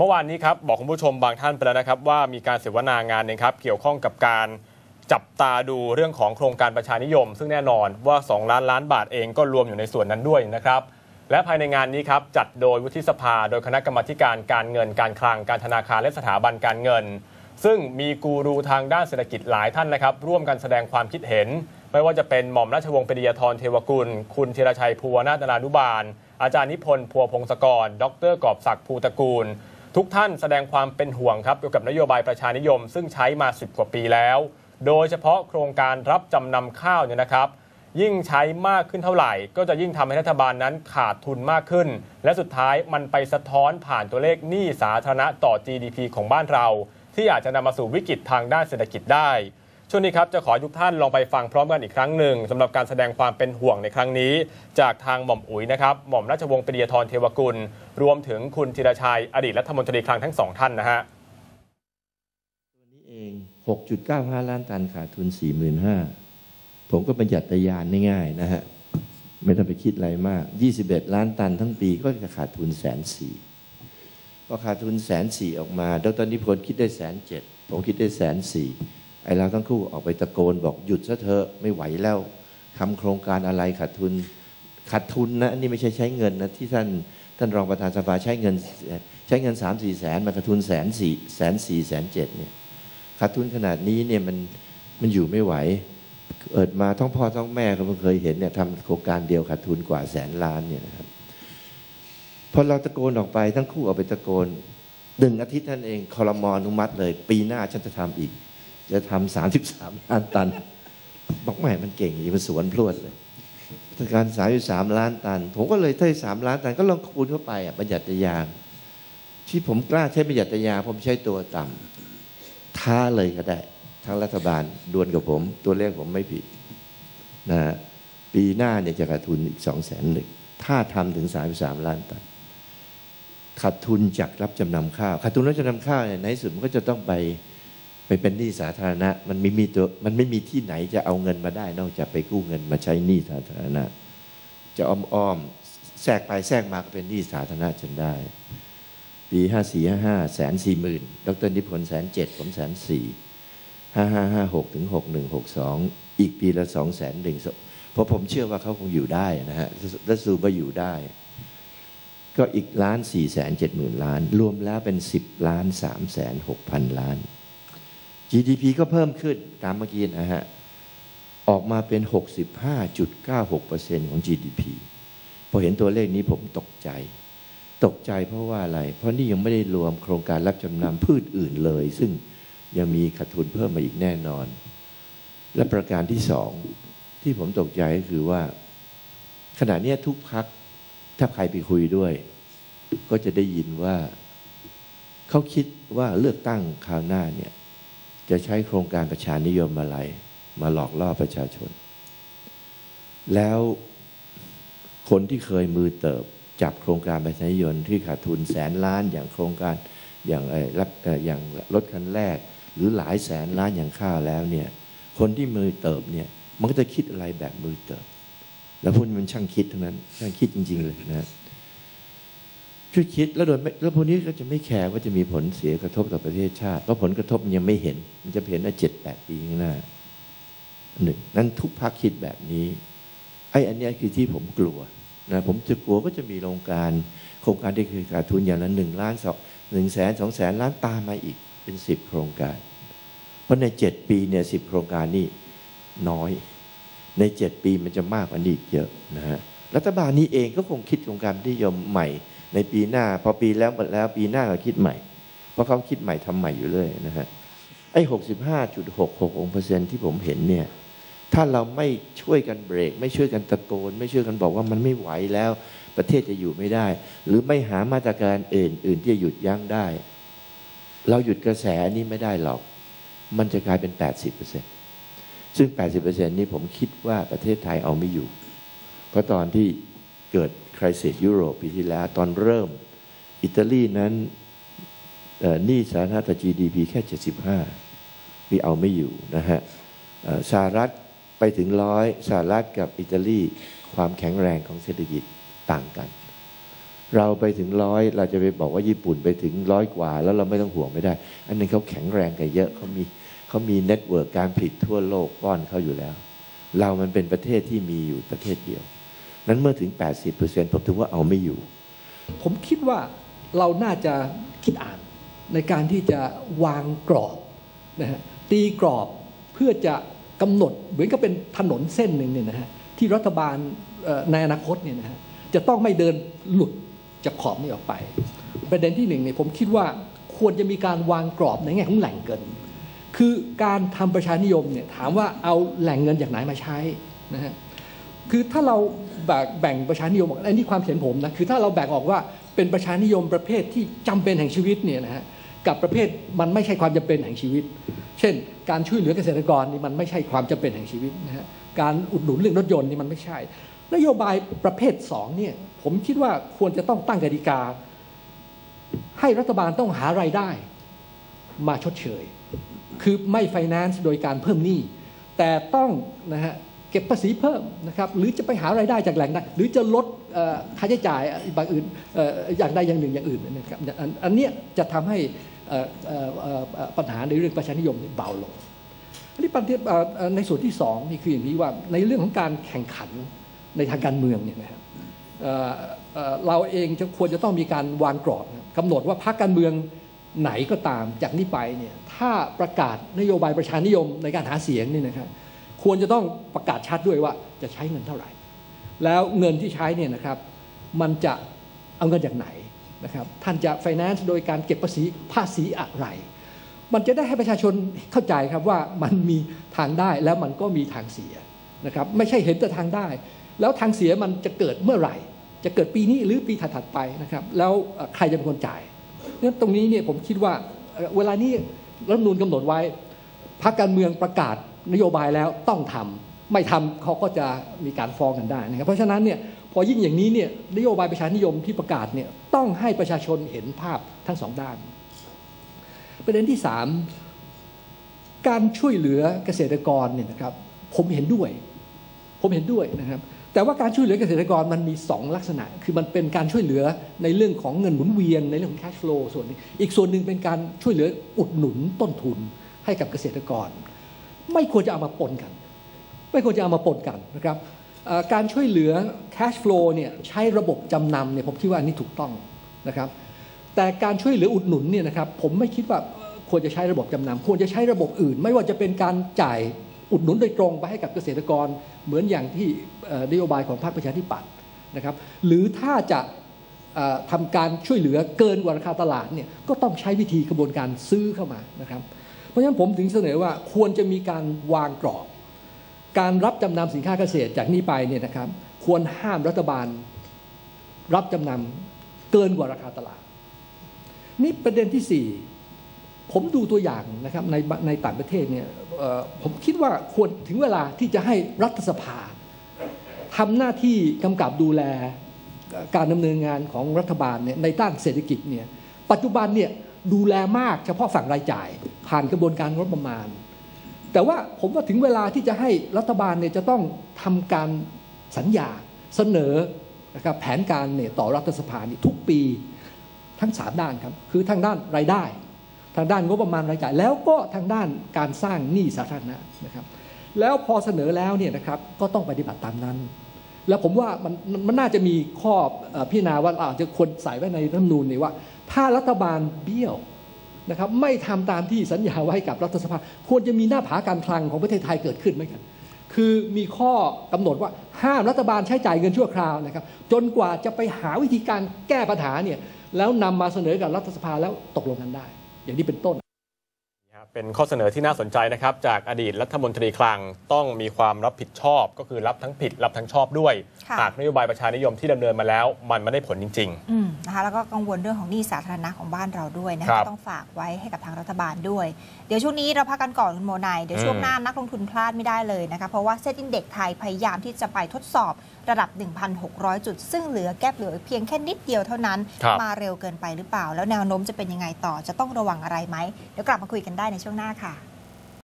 มื่อวานนี้ครับบอกคุณผู้ชมบางท่านไปแล้วนะครับว่ามีการเสวนางานนึงครับเกี่ยวข้องกับการจับตาดูเรื่องของโครงการประชานิยมซึ่งแน่นอนว่า2 ล้านล้านบาทเองก็รวมอยู่ในส่วนนั้นด้วยนะครับและภายในงานนี้ครับจัดโดยวุฒิสภาโดยคณะกรรมาการการเงินการคลังการธนาคารและสถาบันการเงินซึ่งมีกูรูทางด้านเศรษฐกิจหลายท่านนะครับร่วมกันแสดงความคิดเห็นไม่ว่าจะเป็นหม่อมราชวงศ์ปรียาธรเทวกุลคุณธีรชัยภูวนาถนานุบาลอาจารย์นิพนธ์พัวพงศกรดร.กอบศักดิ์ภูตระกูลทุกท่านแสดงความเป็นห่วงครับเกี่ยวกับนโยบายประชานิยมซึ่งใช้มา10 กว่าปีแล้วโดยเฉพาะโครงการรับจำนำข้าวเนี่ยนะครับยิ่งใช้มากขึ้นเท่าไหร่ก็จะยิ่งทำให้รัฐบาลนั้นขาดทุนมากขึ้นและสุดท้ายมันไปสะท้อนผ่านตัวเลขหนี้สาธารณะต่อ GDP ของบ้านเราที่อาจจะนำมาสู่วิกฤตทางด้านเศรษฐกิจได้ช่วงนี้ครับจะขอทุกท่านลองไปฟังพร้อมกันอีกครั้งหนึ่งสำหรับการแสดงความเป็นห่วงในครั้งนี้จากทางหม่อมอุ๋ยนะครับหม่อมราชวงศ์ปรียาธรเทวกุลรวมถึงคุณธีรชัยอดีตรัฐมนตรีคลังทั้ง2 ท่านนะฮะตัวนี้เอง 6.95 ล้านตันขาดทุน 45,000 ผมก็บัญญัติญาณง่ายๆนะฮะไม่ต้องไปคิดอะไรมาก21 ล้านตันทั้งปีก็จะขาดทุน 140,000 พอขาดทุน 140,000 ออกมาดร.นิพนธ์คิดได้ 107,000 ผมคิดได้ 104,000ไอ้เราทั้งคู่ออกไปตะโกนบอกหยุดซะเถอะไม่ไหวแล้วทำโครงการอะไรขาดทุนนะอันนี้ไม่ใช่ใช้เงินนะที่ท่านรองประธานสภาใช้เงิน 3-4 แสนมาขาดทุน104,000 เนี่ยขาดทุนขนาดนี้เนี่ยมันอยู่ไม่ไหวเกิดมาท้องพ่อท้องแม่ก็ไม่เคยเห็นเนี่ยทำโครงการเดียวขาดทุนกว่า100,000 ล้านเนี่ยนะครับพอเราตะโกนออกไปทั้งคู่ออกไปตะโกน1 อาทิตย์นั่นเองครม.อนุมัติเลยปีหน้าฉันจะทำอีกจะทำ33 ล้านตันบอกไม่มันเก่งอย่างมันสวนพรวดเลยการ33 ล้านตันผมก็เลยถ้า3 ล้านตันก็ลองคูณเข้าไปบัญญัติญาณที่ผมกล้าใช้บัญญัติญาณผมใช้ตัวต่ำท้าเลยก็ได้ทั้งรัฐบาลดวลกับผมตัวเลขผมไม่ผิดนะปีหน้าเนี่ยจะขาดทุนอีก200,000ถ้าทำถึง33 ล้านตันขาดทุนจากรับจำนำข้าวขาดทุนรับจำนำข้าวเนี่ยในที่สุดมันก็จะต้องไปเป็นหนี้สาธารณะมันไม่มีที่ไหนจะเอาเงินมาได้นอกจากไปกู้เงินมาใช้หนี้สาธารณะจะอ้อมแทรกไปแทรกมาก็เป็นหนี้สาธารณะจนได้ปี54-55 140,000ดร.นิพนธ์107,000ผม104,000 5556ถึง6162อีกปีละ201,000เพราะผมเชื่อว่าเขาคงอยู่ได้นะฮะและสูบอยู่ได้ก็อีก1,470,000 ล้านรวมแล้วเป็น10,306,000 ล้านGDP ก็เพิ่มขึ้นตามเมื่อกี้นะฮะออกมาเป็น 65.96% ของ GDP พอเห็นตัวเลขนี้ผมตกใจเพราะว่าอะไรเพราะนี่ยังไม่ได้รวมโครงการรับจำนำพืชอื่นเลยซึ่งยังมีขาดทุนเพิ่มมาอีกแน่นอนและประการที่2ที่ผมตกใจก็คือว่าขณะนี้ทุกพรรคถ้าใครไปคุยด้วยก็จะได้ยินว่าเขาคิดว่าเลือกตั้งคราวหน้าเนี่ยจะใช้โครงการประชานิยมอะไรมาหลอกล่อประชาชนแล้วคนที่เคยมือเติบจับโครงการประชานิยมที่ขาดทุน100,000 ล้านอย่างโครงการอย่างรถคันแรกหรือหลายแสนล้านอย่างข้าวแล้วเนี่ยคนที่มือเติบเนี่ยมันก็จะคิดอะไรแบบมือเติบแล้วพวกนี้มันช่างคิดทั้งนั้นช่างคิดจริงๆเลยนะช่วยคิดแล้วพวกนี้ก็จะไม่แคร์ว่าจะมีผลเสียกระทบต่อประเทศชาติเพราะผลกระทบมันยังไม่เห็นมันจะเห็นใน7-8 ปีข้างหน้านั้นทุกพรรคคิดแบบนี้อันนี้คือที่ผมกลัวนะผมจะกลัวก็จะมีโครงการที่คือขาดทุนอย่างละ1 ล้าน2 แสนล้านตามมาอีกเป็น10 โครงการเพราะใน7 ปีเนี่ย10 โครงการนี่น้อยใน7 ปีมันจะมากกว่านี้เยอะนะฮะรัฐบาลนี้เองก็คงคิดโครงการนิยมใหม่ในปีหน้าพอปีแล้วหมดแล้วปีหน้าก็คิดใหม่เพราะเขาคิดใหม่ทำใหม่อยู่เลยนะฮะ65.66% ที่ผมเห็นเนี่ยถ้าเราไม่ช่วยกันเบรกไม่ช่วยกันตะโกนไม่ช่วยกันบอกว่ามันไม่ไหวแล้วประเทศจะอยู่ไม่ได้หรือไม่หามาตรการอื่นที่จะหยุดยั้งได้เราหยุดกระแสนี้ไม่ได้หรอกมันจะกลายเป็น 80% ซึ่ง 80% นี้ผมคิดว่าประเทศไทยเอาไม่อยู่เพราะตอนที่เกิดคริสยุโรปปีที่แล้วตอนเริ่มอิตาลีนั้นหนี้สาธารณะต่อ GDP แค่ 75ที่เอาไม่อยู่นะฮะสหรัฐไปถึง100สหรัฐกับอิตาลีความแข็งแรงของเศรษฐกิจต่างกันเราไปถึง100เราจะไปบอกว่าญี่ปุ่นไปถึง100 กว่าแล้วเราไม่ต้องห่วงไม่ได้อันนั้นเขาแข็งแรงกันเยอะเขามีเน็ตเวิร์กการผลิตทั่วโลกป้อนเขาอยู่แล้วเรามันเป็นประเทศที่มีอยู่ประเทศเดียวนั้นเมื่อถึง 80% ผมถือว่าเอาไม่อยู่ผมคิดว่าเราน่าจะคิดอ่านในการที่จะวางกรอบนะฮะตีกรอบเพื่อจะกำหนดเหมือนกับเป็นถนนเส้นหนึ่งเนี่ยนะฮะที่รัฐบาลในอนาคตเนี่ยนะฮะจะต้องไม่เดินหลุดจากขอบนี้ออกไปประเด็นที่หนึ่งเนี่ยผมคิดว่าควรจะมีการวางกรอบในแง่ของแหล่งเงินคือการทำประชานิยมเนี่ยถามว่าเอาแหล่งเงินจากไหนมาใช้นะฮะคือถ้าเราแบ่งประชานิยมออกอันนี้ความเห็นผมนะคือถ้าเราแบ่งออกว่าเป็นประชานิยมประเภทที่จำเป็นแห่งชีวิตเนี่ยนะฮะกับประเภทมันไม่ใช่ความจำเป็นแห่งชีวิตเช่นการช่วยเหลือเกษตรกรนี่มันไม่ใช่ความจำเป็นแห่งชีวิตนะฮะการอุดหนุนเรื่องรถยนต์นี่มันไม่ใช่นโยบายประเภท2เนี่ยผมคิดว่าควรจะต้องตั้งกติกาให้รัฐบาลต้องหารายได้มาชดเชยคือไม่ไฟแนนซ์โดยการเพิ่มหนี้แต่ต้องนะฮะเก็บภาษีเพิ่มนะครับหรือจะไปหารายได้จากแหล่งใดหรือจะลดค่าใช้จ่ายบางอื่นอย่างใดอย่างหนึ่งอย่างอื่นนะครับอันนี้จะทำให้ปัญหาในเรื่องประชานิยมเบาลงอันนี้ในส่วนที่2นี่คืออย่างนี้ว่าในเรื่องของการแข่งขันในทางการเมืองเนี่ยนะครับเราเองควรจะต้องมีการวางกรอบกำหนดว่าพรรคการเมืองไหนก็ตามจากนี้ไปเนี่ยถ้าประกาศนโยบายประชานิยมในการหาเสียงนี่นะครับควรจะต้องประกาศชัดด้วยว่าจะใช้เงินเท่าไหร่แล้วเงินที่ใช้เนี่ยนะครับมันจะเอาเงินจากไหนนะครับท่านจะไฟแนนซ์โดยการเก็บภาษีอะไรมันจะได้ให้ประชาชนเข้าใจครับว่ามันมีทางได้แล้วมันก็มีทางเสียนะครับไม่ใช่เห็นแต่ทางได้แล้วทางเสียมันจะเกิดเมื่อไหร่จะเกิดปีนี้หรือปีถัดๆไปนะครับแล้วใครจะเป็นคนจ่ายงั้นตรงนี้เนี่ยผมคิดว่าเวลานี้รัฐธรรมนูญกำหนดไว้พรรคการเมืองประกาศนโยบายแล้วต้องทำไม่ทำเขาก็จะมีการฟ้องกันได้นะครับเพราะฉะนั้นเนี่ยพอยิ่งอย่างนี้เนี่ยนโยบายประชานิยมที่ประกาศเนี่ยต้องให้ประชาชนเห็นภาพทั้งสองด้านประเด็นที่3การช่วยเหลือเกษตรกรเนี่ยนะครับผมเห็นด้วยนะครับแต่ว่าการช่วยเหลือเกษตรกรมันมี2ลักษณะคือมันเป็นการช่วยเหลือในเรื่องของเงินหมุนเวียนในเรื่องของ cash flow ส่วนนึงอีกส่วนหนึ่งเป็นการช่วยเหลืออุดหนุนต้นทุนให้กับเกษตรกรไม่ควรจะเอามาปนกันนะครับการช่วยเหลือ cash flow เนี่ยใช้ระบบจำนำเนี่ยผมคิดว่าอันนี้ถูกต้องนะครับแต่การช่วยเหลืออุดหนุนเนี่ยนะครับผมไม่คิดว่าควรจะใช้ระบบจำนำควรจะใช้ระบบอื่นไม่ว่าจะเป็นการจ่ายอุดหนุนโดยตรงไปให้กับเกษตรกรเหมือนอย่างที่นโยบายของพรรคประชาธิปัตย์นะครับหรือถ้าจะทำการช่วยเหลือเกินกว่าราคาตลาดเนี่ยก็ต้องใช้วิธีกระบวนการซื้อเข้ามานะครับเพราะฉะนั้นผมถึงเสนอว่าควรจะมีการวางกรอบการรับจำนำสินค้าเกษตรจากนี้ไปเนี่ยนะครับควรห้ามรัฐบาลรับจำนำเกินกว่าราคาตลาดนี่ประเด็นที่4ผมดูตัวอย่างนะครับในต่างประเทศเนี่ยผมคิดว่าควรถึงเวลาที่จะให้รัฐสภาทำหน้าที่กำกับดูแลการดำเนินงานของรัฐบาลเนี่ยในด้านเศรษฐกิจเนี่ยปัจจุบันเนี่ยดูแลมากเฉพาะฝั่งรายจ่ายผ่านกระบวนการงบประมาณแต่ว่าผมว่าถึงเวลาที่จะให้รัฐบาลเนี่ยจะต้องทำการสัญญาเสนอนะครับแผนการเนี่ยต่อรัฐสภานี่ทุกปีทั้ง3ด้านครับคือทางด้านรายได้ทางด้านงบประมาณรายจ่ายแล้วก็ทางด้านการสร้างหนี้สาธารณะนะครับแล้วพอเสนอแล้วเนี่ยนะครับก็ต้องปฏิบัติตามนั้นแล้วผมว่ามันน่าจะมีข้อพิจารณาว่าอาจจะควรใส่ไว้ในรัฐธรรมนูญนี่ว่าถ้ารัฐบาลเบี้ยวนะครับไม่ทำตามที่สัญญาไว้กับรัฐสภาควรจะมีหน้าผาการคลังของประเทศไทยเกิดขึ้นไหมครับคือมีข้อกำหนดว่าห้ามรัฐบาลใช้จ่ายเงินชั่วคราวนะครับจนกว่าจะไปหาวิธีการแก้ปัญหาเนี่ยแล้วนำมาเสนอกับรัฐสภาแล้วตกลงกันได้อย่างนี้เป็นต้นเป็นข้อเสนอที่น่าสนใจนะครับจากอดีตรัฐมนตรีคลังต้องมีความรับผิดชอบก็คือรับทั้งผิดรับทั้งชอบด้วยหากนโยบายประชานิยมที่ดำเนินมาแล้วมันไม่ได้ผลจริงๆนะคะแล้วก็กังวลเรื่องของหนี้สาธารณะของบ้านเราด้วยนะคะต้องฝากไว้ให้กับทางรัฐบาลด้วยเดี๋ยวช่วงนี้เราพักกันก่อนคุณโมนายเดี๋ยวช่วงหน้านักลงทุนพลาดไม่ได้เลยนะคะเพราะว่าเซ็ตอินเด็กซ์ไทยพยายามที่จะไปทดสอบระดับ 1,600 จุดซึ่งเหลือแก๊ปเหลือเพียงแค่นิดเดียวเท่านั้นมาเร็วเกินไปหรือเปล่าแล้วแนวโน้มจะเป็นยังไงต่อจะต้องระวังอะไรไหมเดี๋ยวกลับมาคุยกันได้ในช่วงหน้าค่ะ